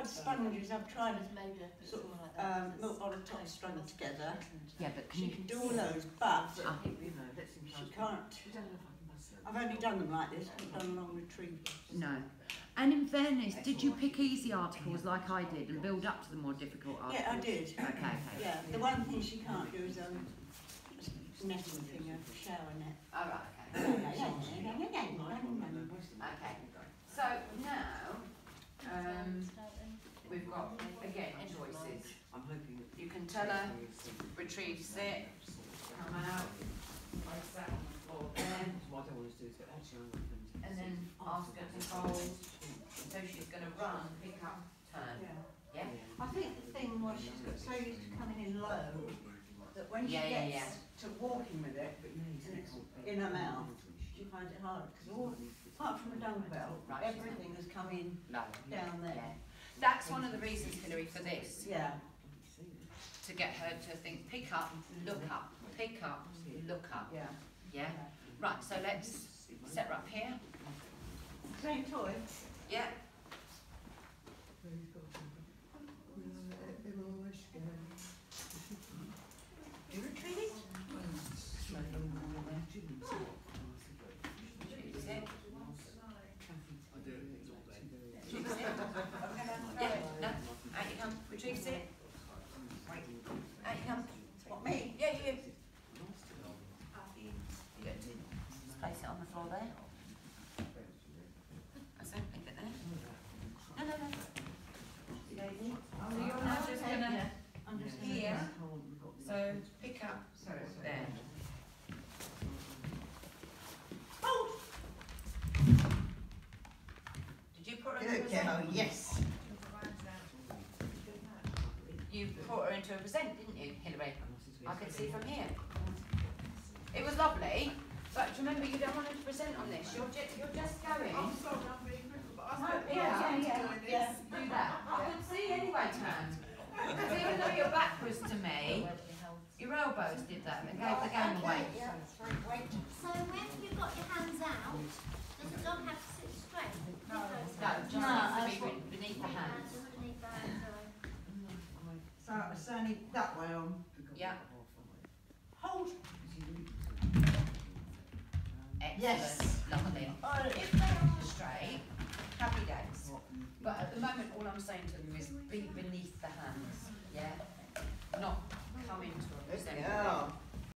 tried sponges, I've tried sort of milk bottle top strung together. Yeah, but She can do all those, but she can't. I've only done them like this, I haven't done long retrievers. No. And in fairness, did you pick easy articles like I did and build up to the more difficult articles? Yeah, I did. Okay. Yeah, the one thing she can't do is netting thing, a shower net. All right, okay. Okay. So now, we've got, again, choices. You can tell her, retrieve, sit, come out, place that on the floor there, and then ask her to hold. So she's going to run, pick up, turn. Yeah? I think the thing was she's got so used to coming in low that when she gets to walking with it and it's in her mouth, she finds it hard because all, apart from the dumbbell, everything has come in down there. Yeah. That's one of the reasons, Hilary, for this. Yeah. To get her to think, pick up, look up, pick up, look up. Yeah. Yeah? Right, so let's set her up here. Same toy? Yeah. Do you retrieve it? Choose it. Choose it. Yeah, no, out you come. Retrieve it. Out you come. What, me? Yeah, you. You get to just place it on the floor there. That's it, leave it there. No, no, no. So you're now just gonna, I'm just here, so pick up there. Hold! Did you put her into a present? Oh, yes. You put her into a present, didn't you, Hilary? I could see from here. It was lovely, but remember you don't want her to present on this. You're just going. I'm sorry, I'm being rude, but I said, Yeah. Do that. I could see anyway, Tam. Because even though your back was to me, your elbows did that and gave the game away. So when you've got your hands out, does the dog have to sit straight? No, just needs to be beneath the hands. Underneath the hands, So it's only that way on. Yeah. Hold. Excellent. Yes. Lovely. If they are straight, happy days. But at the moment, all I'm saying to them is be beneath the hands. Yeah. Not come into a present. Yeah.